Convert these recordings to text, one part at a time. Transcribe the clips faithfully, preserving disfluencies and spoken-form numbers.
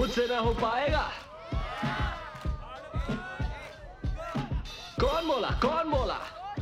मुझसे ना हो पाएगा। कौन बोला कौन बोला?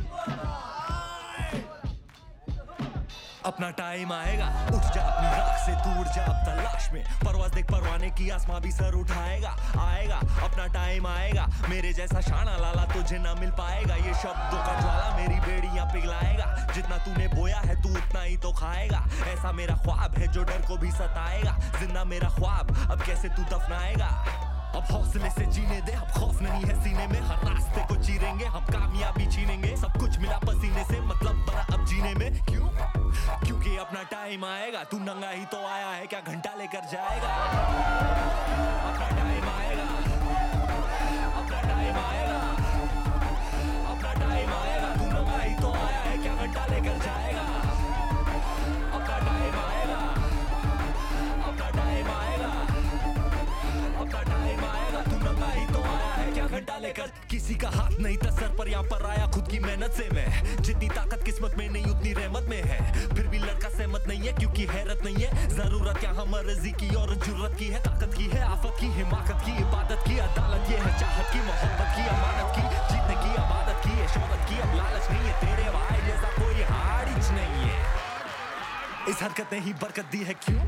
अपना टाइम आएगा, उठ जा अपनी राख से, तू उड़ जा अब तलाश में। परवाज देख परवाने की, आसमां भी सर उठाएगा। आएगा अपना टाइम आएगा, मेरे जैसा शाना लाला तुझे ना मिल पाएगा। ये शब्दों का ज्वाला मेरी बेड़ियां पिघलाएगा। जितना तूने बोया है तू उतना ही तो खाएगा। ऐसा मेरा ख्वाब है जो डर को भी सताएगा। जिंदा मेरा ख्वाब अब कैसे तू दफनाएगा? अब हौसले से जीने दे, अब खौफ नहीं है सीने में। हर रास्ते को चीरेंगे, हम कामयाबी छीनेंगे। सब कुछ मिला पसीने से, मतलब बड़ा अब जीने में। क्यों? क्योंकि अपना टाइम आएगा। तू नंगा ही तो आया है, क्या घंटा लेकर जाएगा? अपना टाइम आएगा, अपना टाइम आएगा, अपना टाइम आएगा। तू नंगा ही तो आया है, क्या घंटा लेकर जाएगा? अपना टाइम आएगा, अपना टाइम आएगा, अपना टाइम आएगा। तू नंगा ही तो आया है, क्या घंटा लेकर? किसी का हाथ नहीं था सर पर, यहाँ पर आया खुद की मेहनत से मैं। जितनी ताकत किस्मत में नहीं उतनी रहमत में है। फिर भी लड़का सहमत नहीं है क्योंकि हैरत नहीं है। जरूरत यहाँ मर्जी की और जुर्रत की है। ताकत की है, आफत की, हिमाकत की, इबादत की, अदालत ये है। चाहत की, मोहब्बत की, अमानत की, जीतने की, आबादत की है। शोहरत की अब लालच नहीं है। तेरे भाई जैसा कोई हारिज नहीं है। इस हरकत ने ही बरकत दी है। क्यों?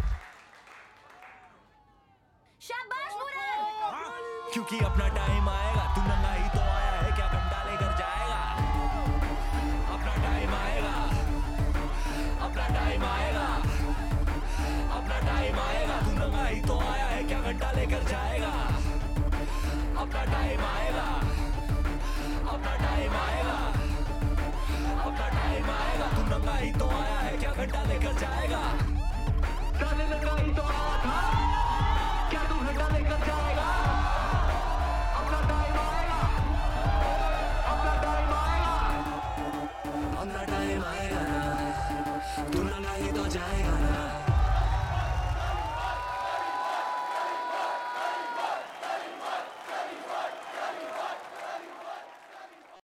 क्योंकि अपना टाइम आएगा। तू नंगा ही तो आया है, क्या घंटा लेकर जाएगा? अपना टाइम आएगा, अपना टाइम आएगा, अपना टाइम आएगा। तू नंगा ही तो आया है, क्या घंटा लेकर जाएगा? अपना टाइम आएगा, अपना टाइम आएगा, अपना टाइम आएगा। तू नंगा ही तो आया है, क्या घंटा लेकर जाएगा?